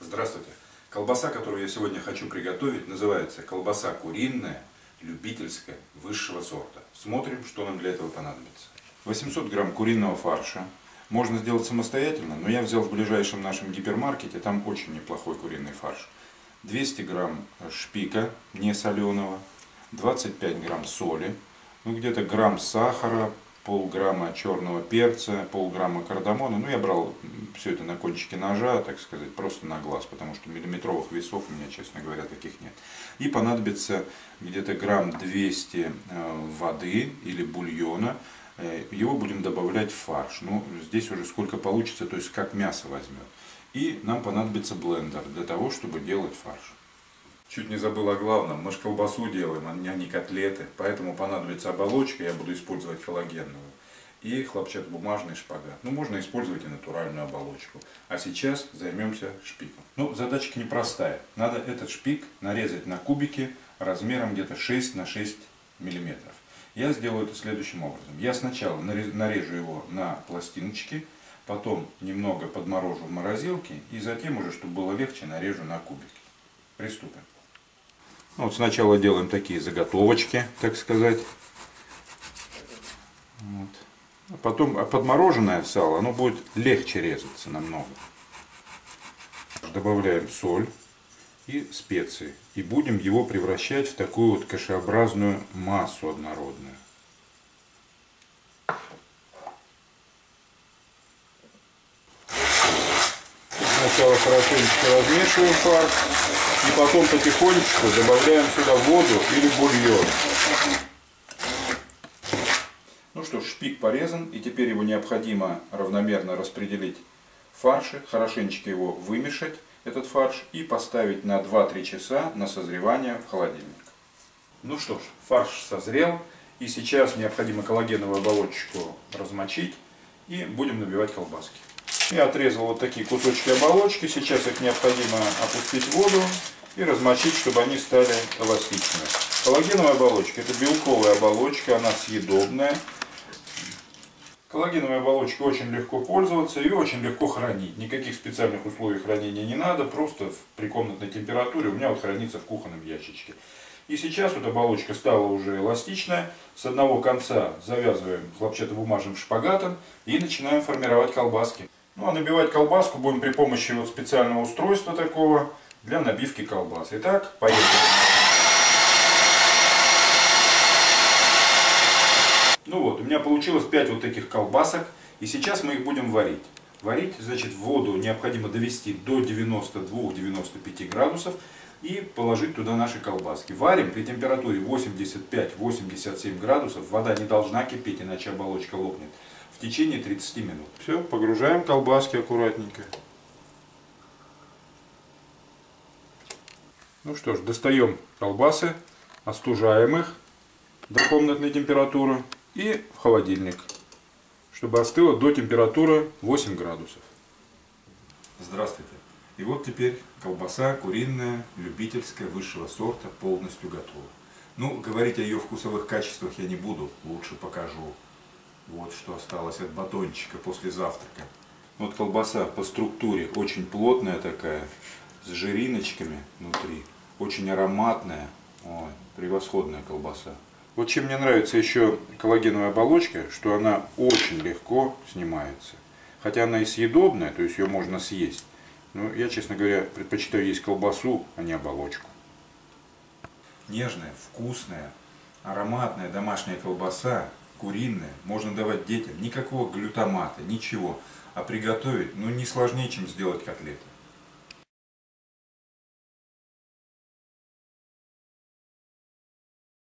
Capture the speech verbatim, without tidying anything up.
Здравствуйте! Колбаса, которую я сегодня хочу приготовить, называется колбаса куриная, любительская, высшего сорта. Смотрим, что нам для этого понадобится. восемьсот грамм куриного фарша. Можно сделать самостоятельно, но я взял в ближайшем нашем гипермаркете, там очень неплохой куриный фарш. двести грамм шпика не соленого, двадцать пять грамм соли, ну где-то грамм сахара, полграмма черного перца, полграмма кардамона. Ну, я брал все это на кончике ножа, так сказать, просто на глаз, потому что миллиметровых весов у меня, честно говоря, таких нет. И понадобится где-то грамм двести воды или бульона. Его будем добавлять в фарш. Ну, здесь уже сколько получится, то есть как мясо возьмет. И нам понадобится блендер для того, чтобы делать фарш. Чуть не забыл о главном, мы же колбасу делаем, а не котлеты, поэтому понадобится оболочка, я буду использовать коллагеновую, и хлопчатобумажный шпагат. Ну, можно использовать и натуральную оболочку. А сейчас займемся шпиком. Ну, задачка непростая. Надо этот шпик нарезать на кубики размером где-то шесть на шесть миллиметров. Я сделаю это следующим образом. Я сначала нарежу его на пластиночки, потом немного подморожу в морозилке, и затем уже, чтобы было легче, нарежу на кубики. Приступим. Вот сначала делаем такие заготовочки, так сказать. Вот. А потом а подмороженное сало, оно будет легче резаться намного. Добавляем соль и специи. И будем его превращать в такую вот кашеобразную массу однородную. Сначала хорошенечко размешиваем фарш. И потом потихонечку добавляем сюда воду или бульон. Ну что ж, шпик порезан, и теперь его необходимо равномерно распределить в фарше, хорошенечко его вымешать, этот фарш, и поставить на два-три часа на созревание в холодильник. Ну что ж, фарш созрел, и сейчас необходимо коллагеновую оболочку размочить, и будем набивать колбаски. Я отрезал вот такие кусочки оболочки, сейчас их необходимо опустить в воду и размочить, чтобы они стали эластичными. Коллагеновая оболочка — это белковая оболочка, она съедобная. Коллагеновой оболочкой очень легко пользоваться и очень легко хранить. Никаких специальных условий хранения не надо, просто при комнатной температуре. У меня вот хранится в кухонном ящичке. И сейчас вот оболочка стала уже эластичная. С одного конца завязываем хлопчатобумажным шпагатом и начинаем формировать колбаски. Ну а набивать колбаску будем при помощи вот специального устройства такого для набивки колбас. Итак, поехали. Ну вот, у меня получилось пять вот таких колбасок. И сейчас мы их будем варить. Варить, значит, воду необходимо довести до девяноста двух — девяноста пяти градусов и положить туда наши колбаски. Варим при температуре восемьдесят пять — восемьдесят семь градусов. Вода не должна кипеть, иначе оболочка лопнет. В течение тридцати минут. Все, погружаем колбаски аккуратненько. Ну что ж, достаем колбасы, остужаем их до комнатной температуры и в холодильник, чтобы остыло до температуры восемь градусов. Здравствуйте. И вот теперь колбаса куриная, любительская, высшего сорта, полностью готова. Ну, говорить о ее вкусовых качествах я не буду, лучше покажу. Вот что осталось от батончика после завтрака. Вот колбаса по структуре очень плотная такая, с жириночками внутри. Очень ароматная. Ой, превосходная колбаса. Вот чем мне нравится еще коллагеновая оболочка, что она очень легко снимается. Хотя она и съедобная, то есть ее можно съесть. Но я, честно говоря, предпочитаю есть колбасу, а не оболочку. Нежная, вкусная, ароматная домашняя колбаса. Куриная, можно давать детям, никакого глютамата, ничего. А приготовить, ну, не сложнее, чем сделать котлеты.